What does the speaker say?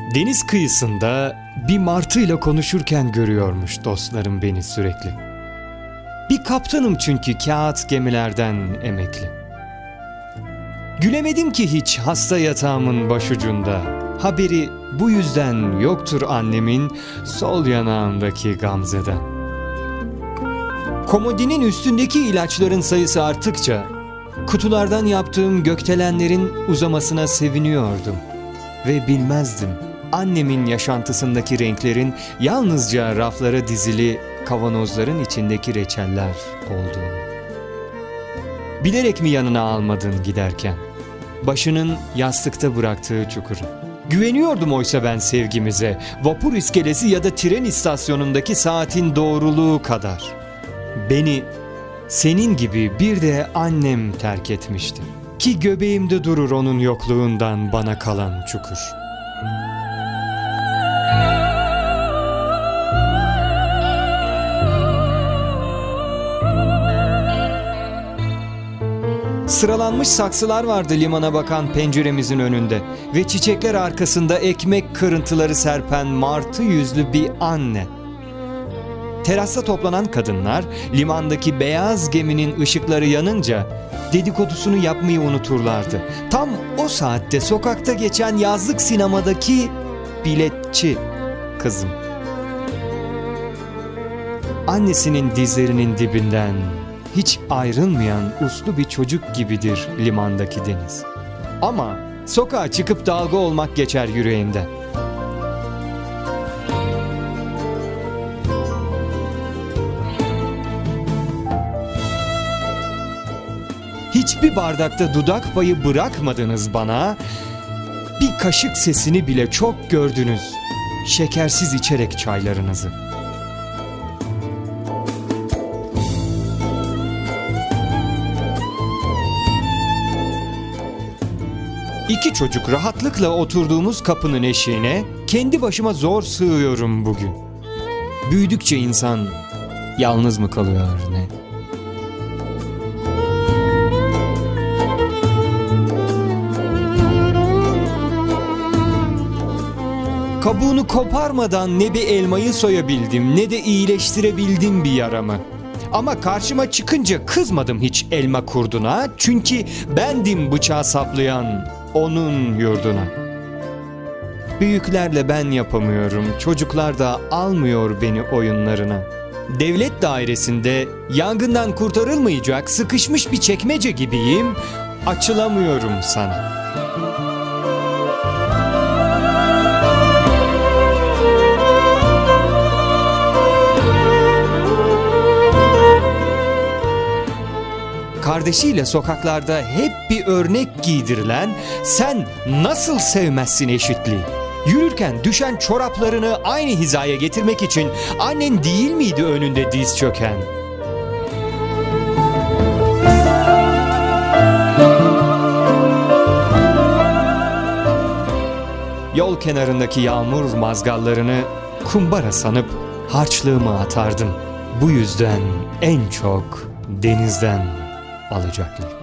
Deniz kıyısında bir martıyla konuşurken görüyormuş dostlarım beni sürekli. Bir kaptanım çünkü kağıt gemilerden emekli. Gülemedim ki hiç hasta yatağımın başucunda. Haberi bu yüzden yoktur annemin sol yanağımdaki gamzeden. Komodinin üstündeki ilaçların sayısı arttıkça kutulardan yaptığım gökdelenlerin uzamasına seviniyordum. Ve bilmezdim annemin yaşantısındaki renklerin yalnızca raflara dizili kavanozların içindeki reçeller olduğunu. Bilerek mi yanına almadın giderken? Başının yastıkta bıraktığı çukuru. Güveniyordum oysa ben sevgimize, vapur iskelesi ya da tren istasyonundaki saatin doğruluğu kadar. Beni senin gibi bir de annem terk etmişti. Ki göbeğimde durur onun yokluğundan bana kalan çukur. Sıralanmış saksılar vardı limana bakan penceremizin önünde ve çiçekler arkasında ekmek kırıntıları serpen martı yüzlü bir anne. Terasta toplanan kadınlar limandaki beyaz geminin ışıkları yanınca dedikodusunu yapmayı unuturlardı. Tam o saatte sokakta geçen yazlık sinemadaki biletçi kızım. Annesinin dizlerinin dibinden hiç ayrılmayan uslu bir çocuk gibidir limandaki deniz. Ama sokağa çıkıp dalga olmak geçer yüreğinden. Hiçbir bardakta dudak payı bırakmadınız bana, bir kaşık sesini bile çok gördünüz, şekersiz içerek çaylarınızı. İki çocuk rahatlıkla oturduğumuz kapının eşiğine kendi başıma zor sığıyorum bugün. Büyüdükçe insan yalnız mı kalıyor ne? Kabuğunu koparmadan ne bir elmayı soyabildim ne de iyileştirebildim bir yaramı. Ama karşıma çıkınca kızmadım hiç elma kurduna, çünkü bendim bıçağı saplayan onun yurduna. Büyüklerle ben yapamıyorum, çocuklar da almıyor beni oyunlarına. Devlet dairesinde yangından kurtarılmayacak sıkışmış bir çekmece gibiyim, açılamıyorum sana. Kardeşiyle sokaklarda hep bir örnek giydirilen, sen nasıl sevmezsin eşitliği? Yürürken düşen çoraplarını aynı hizaya getirmek için annen değil miydi önünde diz çöken? Yol kenarındaki yağmur mazgallarını kumbara sanıp harçlığımı atardım. Bu yüzden en çok denizden alacaklar.